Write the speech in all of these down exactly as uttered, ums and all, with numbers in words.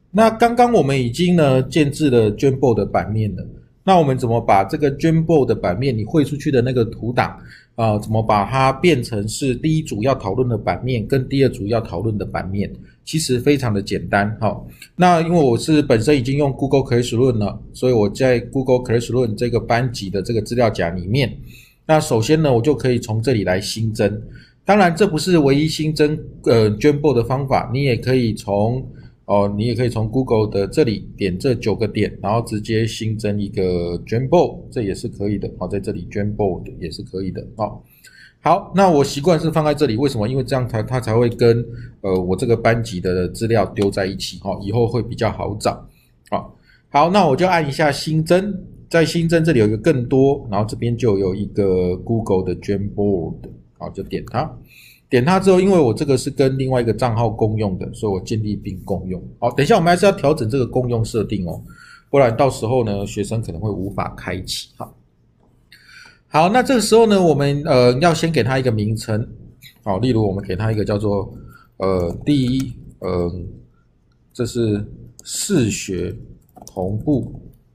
那刚刚我们已经呢建置了 Jamboard 的版面了，那我们怎么把这个 Jamboard 的版面你汇出去的那个图档啊、呃，怎么把它变成是第一组要讨论的版面跟第二组要讨论的版面？其实非常的简单哈、哦。那因为我是本身已经用 Google Classroom 了，所以我在 Google Classroom 这个班级的这个资料夹里面，那首先呢，我就可以从这里来新增。当然，这不是唯一新增呃 Jamboard 的方法，你也可以从哦，你也可以从 Google 的这里点这九个点，然后直接新增一个 Jamboard， 这也是可以的。好、哦，在这里 Jamboard 也是可以的。哦，好，那我习惯是放在这里，为什么？因为这样它它才会跟呃我这个班级的资料丢在一起，哈、哦，以后会比较好找。好，好，那我就按一下新增，在新增这里有一个更多，然后这边就有一个 Google 的 Jamboard， 好，就点它。点它之后，因为我这个是跟另外一个账号共用的，所以我建立并共用。好，等一下我们还是要调整这个共用设定哦，不然到时候呢，学生可能会无法开启。好，好，那这个时候呢，我们呃要先给它一个名称。好，例如我们给它一个叫做呃第一呃，这是视学同步，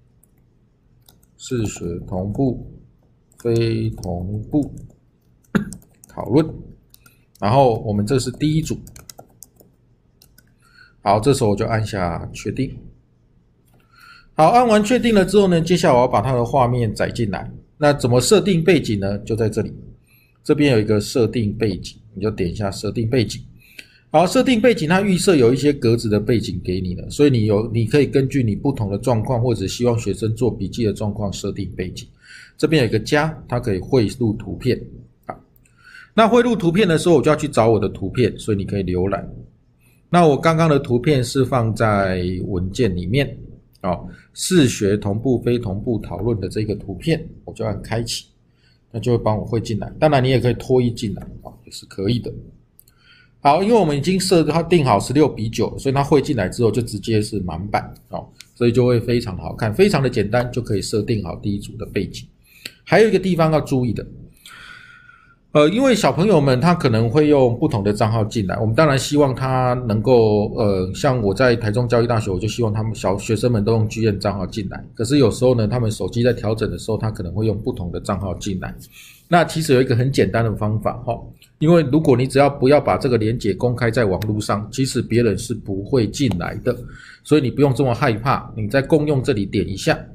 视学同步，非同步讨论。然后我们这是第一组，好，这时候我就按下确定。好，按完确定了之后呢，接下来我要把它的画面载进来。那怎么设定背景呢？就在这里，这边有一个设定背景，你就点一下设定背景。好，设定背景它预设有一些格子的背景给你了，所以你有你可以根据你不同的状况或者希望学生做笔记的状况设定背景。这边有一个加，它可以汇入图片。那汇入图片的时候，我就要去找我的图片，所以你可以浏览。那我刚刚的图片是放在文件里面，哦，视学同步非同步讨论的这个图片，我就按开启，那就会帮我汇进来。当然你也可以拖一进来，哦，也是可以的。好，因为我们已经设它定好十六比九，所以它汇进来之后就直接是满版，哦，所以就会非常的好看，非常的简单，就可以设定好第一组的背景。还有一个地方要注意的。呃，因为小朋友们他可能会用不同的账号进来，我们当然希望他能够，呃，像我在台中教育大学，我就希望他们小学生们都用 G M 账号进来。可是有时候呢，他们手机在调整的时候，他可能会用不同的账号进来。那其实有一个很简单的方法哈，因为如果你只要不要把这个连结公开在网络上，其实别人是不会进来的，所以你不用这么害怕。你在共用这里点一下。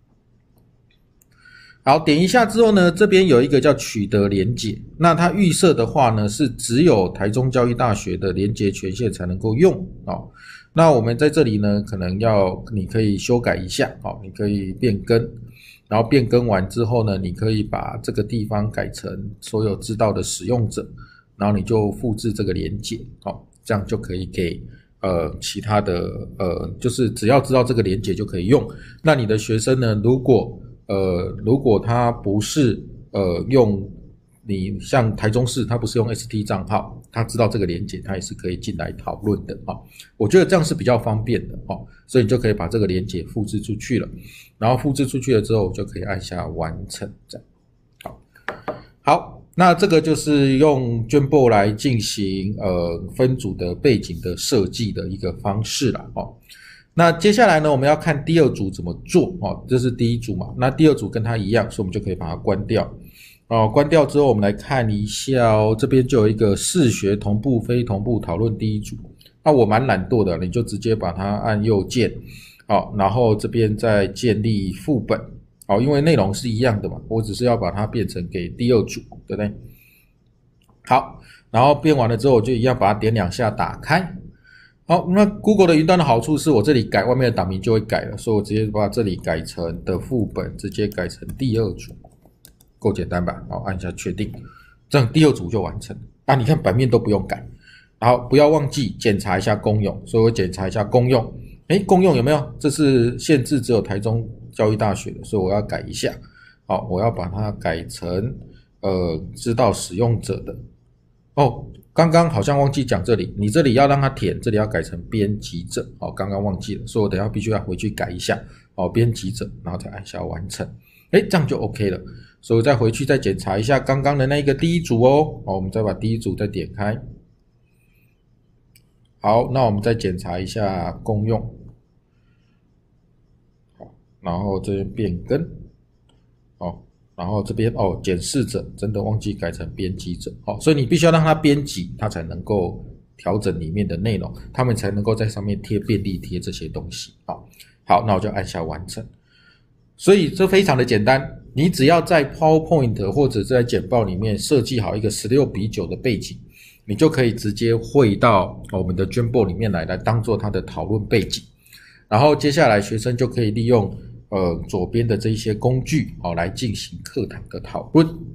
好，点一下之后呢，这边有一个叫取得连结，那它预设的话呢，是只有台中教育大学的连结权限才能够用哦。那我们在这里呢，可能要你可以修改一下，哦，你可以变更，然后变更完之后呢，你可以把这个地方改成所有知道的使用者，然后你就复制这个连结，哦，这样就可以给呃其他的呃，就是只要知道这个连结就可以用。那你的学生呢，如果呃，如果他不是呃用你像台中市，他不是用 S T 账号，他知道这个连结，他也是可以进来讨论的啊、哦。我觉得这样是比较方便的哦，所以你就可以把这个连结复制出去了，然后复制出去了之后，就可以按下完成，这样。好，好，那这个就是用 Jamboard 来进行呃分组的背景的设计的一个方式啦哦。那接下来呢，我们要看第二组怎么做哦，这是第一组嘛，那第二组跟它一样，所以我们就可以把它关掉哦。关掉之后，我们来看一下哦，这边就有一个视学同步非同步讨论第一组。那我蛮懒惰的，你就直接把它按右键，好，然后这边再建立副本，好，因为内容是一样的嘛，我只是要把它变成给第二组，对不对？好，然后变完了之后，我就一样把它点两下打开。好，那 Google 的云端的好处是我这里改外面的档名就会改了，所以我直接把这里改成的副本，直接改成第二组，够简单吧？好，按下确定，这样第二组就完成了。啊，你看版面都不用改，然后不要忘记检查一下公用，所以我检查一下公用，诶，公用有没有？这是限制只有台中教育大学的，所以我要改一下。好，我要把它改成呃知道使用者的。哦，刚刚好像忘记讲这里，你这里要让它填，这里要改成编辑者，哦，刚刚忘记了，所以我等一下必须要回去改一下，哦，编辑者，然后再按下完成，诶，这样就 OK 了，所以我再回去再检查一下刚刚的那一个第一组哦，哦，我们再把第一组再点开，好，那我们再检查一下公用， 然后这边变更，哦，然后这边哦，检视者真的忘记改成编辑者，哦，所以你必须要让它编辑，它才能够调整里面的内容，他们才能够在上面贴便利贴这些东西，好，好，那我就按下完成。所以这非常的简单，你只要在 PowerPoint 或者在简报里面设计好一个十六比九的背景，你就可以直接汇到我们的 Jamboard 里面来，来当做它的讨论背景。然后接下来学生就可以利用呃左边的这一些工具哦来进行课堂的讨论。